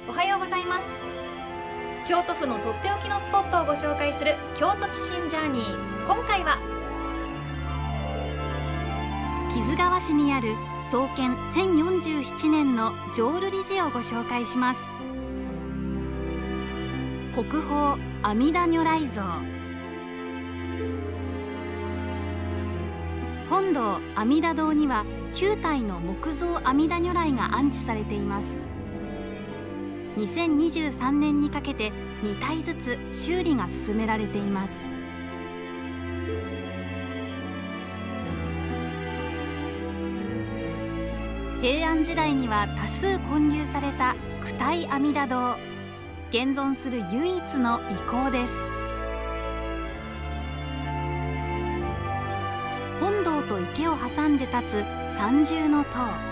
おはようございます。京都府のとっておきのスポットをご紹介する京都知新ジャーニー。今回は木津川市にある創建1047年の浄瑠璃寺をご紹介します。国宝阿弥陀如来像。本堂阿弥陀堂には9体の木造阿弥陀如来が安置されています。2023年にかけて2体ずつ修理が進められています。平安時代には多数建立された九体阿弥陀堂、現存する唯一の遺構です。本堂と池を挟んで立つ三重塔。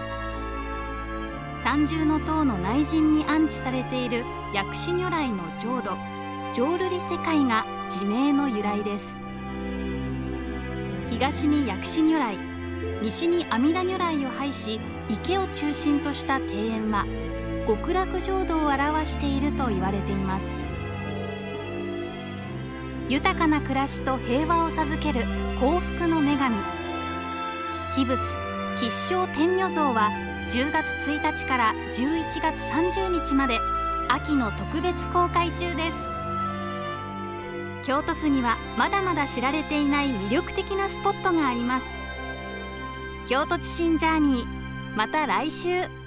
三重塔の内陣に安置されている薬師如来の浄土浄瑠璃世界が地名の由来です。東に薬師如来、西に阿弥陀如来を配し、池を中心とした庭園は極楽浄土を表していると言われています。豊かな暮らしと平和を授ける幸福の女神、秘仏吉祥天女像は10月1日から11月30日まで秋の特別公開中です。京都府にはまだまだ知られていない魅力的なスポットがあります。京都知新ジャーニー、また来週。